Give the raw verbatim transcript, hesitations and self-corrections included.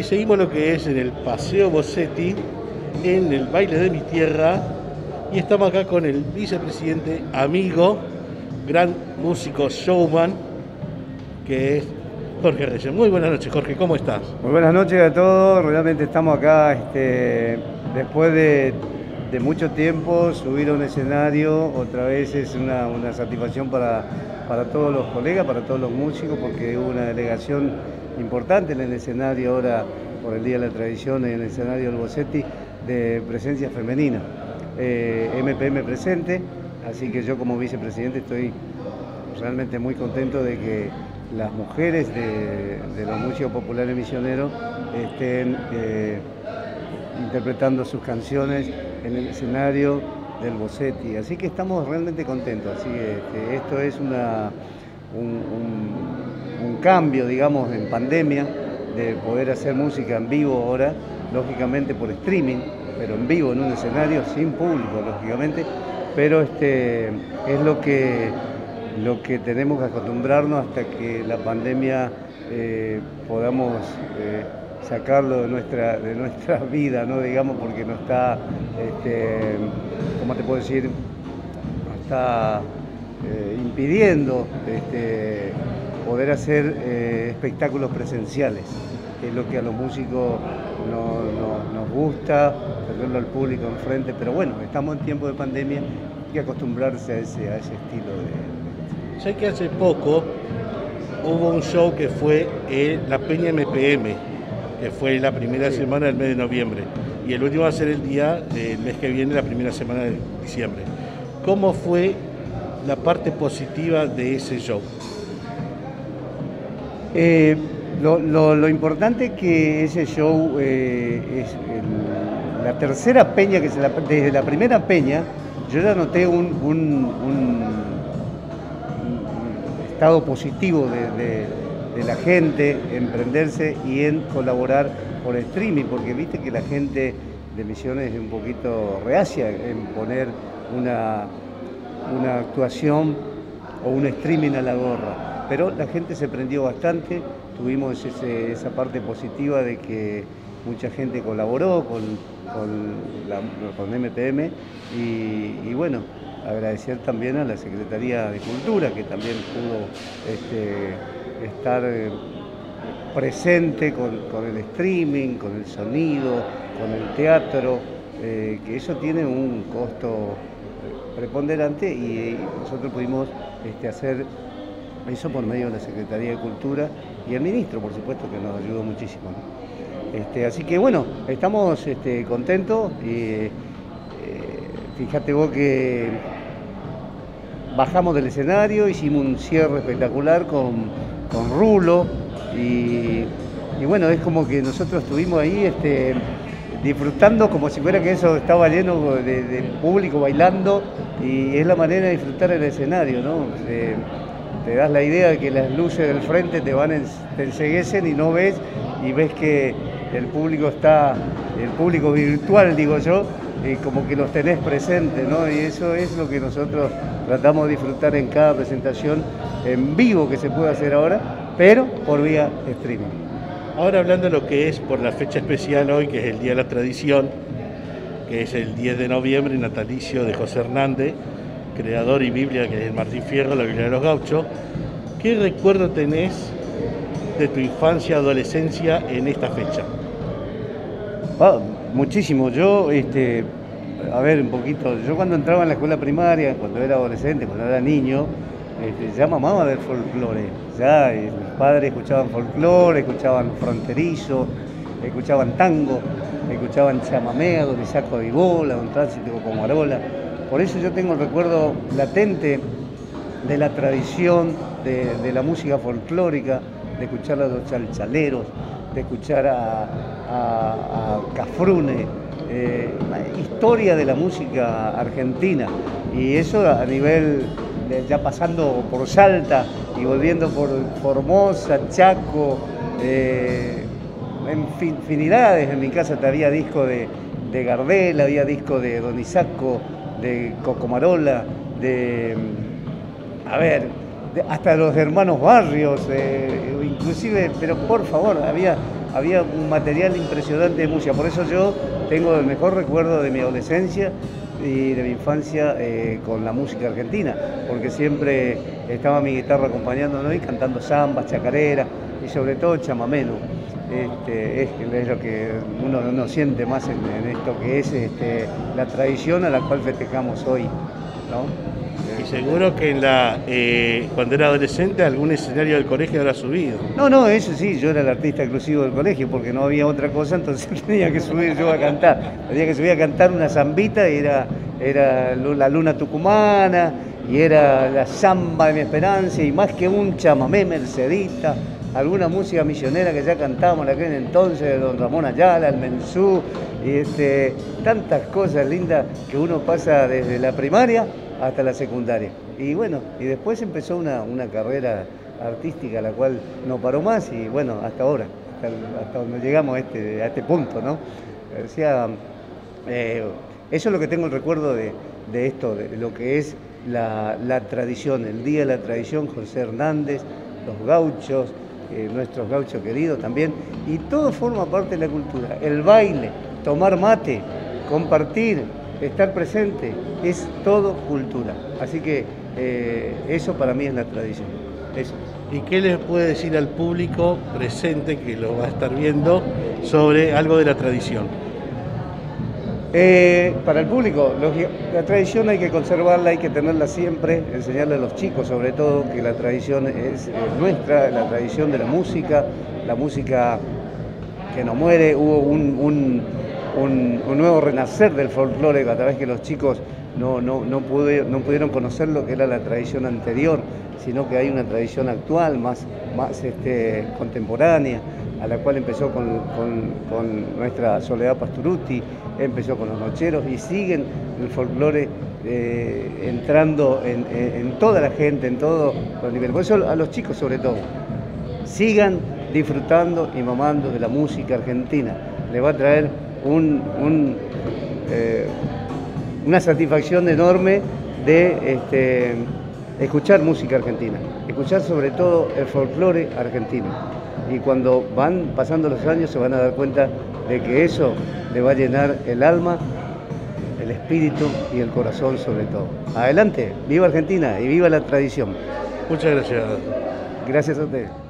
seguimos lo que es en el Paseo Bossetti, en el Baile de mi Tierra, y estamos acá con el vicepresidente, amigo, gran músico, showman, que es Jorge Reyes. Muy buenas noches, Jorge, ¿cómo estás? Muy buenas noches a todos. Realmente estamos acá este, después de, de mucho tiempo. Subir a un escenario otra vez es una, una satisfacción para, para todos los colegas, para todos los músicos, porque hubo una delegación importante en el escenario ahora por el Día de la Tradición, en el escenario del Bossetti, de presencia femenina. Eh, M P M presente, así que yo como vicepresidente estoy realmente muy contento de que las mujeres de, de los músicos populares misioneros estén eh, interpretando sus canciones en el escenario del Bossetti, así que estamos realmente contentos. Así que, que esto es una, un, un, un cambio, digamos, en pandemia, de poder hacer música en vivo ahora, lógicamente por streaming, pero en vivo en un escenario, sin público, lógicamente, pero este, es lo que lo que tenemos que acostumbrarnos hasta que la pandemia eh, podamos eh, sacarlo de nuestra, de nuestra vida, ¿no? Digamos, porque nos está, este, ¿cómo te puedo decir? Nos está eh, impidiendo este, poder hacer eh, espectáculos presenciales, que es lo que a los músicos no, no, nos gusta, tenerlo al público enfrente, pero bueno, estamos en tiempo de pandemia, hay que acostumbrarse a ese, a ese estilo de... Sé que hace poco hubo un show que fue eh, la Peña M P M, que fue la primera sí. semana del mes de noviembre, y el último va a ser el día del mes que viene, la primera semana de diciembre. ¿Cómo fue la parte positiva de ese show? Eh, lo, lo, lo importante es que ese show eh, es el, la tercera peña, que se la, desde la primera peña, yo ya noté un, un, un estado positivo de, de, de la gente en prenderse y en colaborar por streaming, porque viste que la gente de Misiones es un poquito reacia en poner una, una actuación o un streaming a la gorra, pero la gente se prendió bastante, tuvimos ese, esa parte positiva de que mucha gente colaboró con, con, la, con M P M y, y bueno, agradecer también a la Secretaría de Cultura, que también pudo este, estar eh, presente con, con el streaming, con el sonido, con el teatro, eh, que eso tiene un costo preponderante y nosotros pudimos este, hacer eso por medio de la Secretaría de Cultura y el ministro, por supuesto, que nos ayudó muchísimo, ¿no? Este, así que bueno, estamos este, contentos y eh, fíjate vos que bajamos del escenario, hicimos un cierre espectacular con, con Rulo y, y bueno, es como que nosotros estuvimos ahí este, disfrutando como si fuera que eso estaba lleno de, de público bailando y es la manera de disfrutar el escenario, ¿no? Te, te das la idea de que las luces del frente te van, te enceguecen y no ves y ves que el público está, el público virtual, digo yo, y como que los tenés presentes, ¿no? Y eso es lo que nosotros tratamos de disfrutar en cada presentación en vivo que se puede hacer ahora, pero por vía streaming. Ahora hablando de lo que es por la fecha especial hoy, que es el Día de la Tradición, que es el diez de noviembre, natalicio de José Hernández, creador y Biblia, que es el Martín Fierro, la Biblia de los Gauchos, ¿qué recuerdo tenés de tu infancia, adolescencia en esta fecha? Ah, muchísimo. Yo, este, a ver, un poquito, yo cuando entraba en la escuela primaria, cuando era adolescente, cuando era niño, este, ya mamaba del folclore. Ya eh, mis padres escuchaban folclore, escuchaban fronterizo, escuchaban tango, escuchaban chamamé, don Isaco de Ibola, don Tránsito como Arola. Por eso yo tengo el recuerdo latente de la tradición de, de la música folclórica, de escuchar a los chalchaleros, de escuchar a, a, a Cafrune, eh, historia de la música argentina, y eso a nivel, de, ya pasando por Salta y volviendo por Formosa, Chaco, eh, en fin, infinidades. En mi casa había disco de, de Gardel, había disco de Don Isaco, de Cocomarola, de, a ver, hasta los hermanos Barrios, eh, inclusive, pero por favor, había había un material impresionante de música. Por eso yo tengo el mejor recuerdo de mi adolescencia y de mi infancia eh, con la música argentina, porque siempre estaba mi guitarra acompañándonos y cantando zambas, chacareras y sobre todo chamamé, ¿no? Este, es, es lo que uno, uno siente más en, en esto que es este, la tradición a la cual festejamos hoy, ¿no? Y seguro que en la, eh, cuando era adolescente algún escenario del colegio habrá subido. No, no, eso sí, yo era el artista exclusivo del colegio porque no había otra cosa, entonces tenía que subir yo a cantar. Tenía que subir a cantar una zambita y era, era la luna tucumana y era la zamba de mi esperanza y más que un chamamé mercedita, alguna música misionera que ya cantábamos en aquel entonces, de don Ramón Ayala, el Mensú, y este, tantas cosas lindas que uno pasa desde la primaria hasta la secundaria. Y bueno, y después empezó una, una carrera artística, la cual no paró más y bueno, hasta ahora, hasta, hasta donde llegamos a este, a este punto, ¿no? O sea, eh, eso es lo que tengo el recuerdo de, de esto, de lo que es la, la tradición, el Día de la Tradición, José Hernández, los gauchos, eh, nuestros gauchos queridos también, y todo forma parte de la cultura. El baile, tomar mate, compartir, estar presente, es todo cultura. Así que eh, eso para mí es la tradición. Eso. ¿Y qué les puede decir al público presente que lo va a estar viendo sobre algo de la tradición? Eh, para el público, la tradición hay que conservarla, hay que tenerla siempre, enseñarle a los chicos sobre todo que la tradición es, es nuestra, la tradición de la música, la música que no muere. Hubo un, un, un, un nuevo renacer del folclore a través que los chicos no, no, no, pude, no pudieron conocer lo que era la tradición anterior, sino que hay una tradición actual, más, más este, contemporánea, a la cual empezó con, con, con nuestra Soledad Pastorutti, empezó con los nocheros y siguen el folclore eh, entrando en, en, en toda la gente, en todos los niveles. Por eso a los chicos sobre todo, sigan disfrutando y mamando de la música argentina. Les va a traer un, un, eh, una satisfacción enorme de este, escuchar música argentina, escuchar sobre todo el folclore argentino. Y cuando van pasando los años se van a dar cuenta de que eso le va a llenar el alma, el espíritu y el corazón sobre todo. Adelante, viva Argentina y viva la tradición. Muchas gracias. Gracias a ustedes.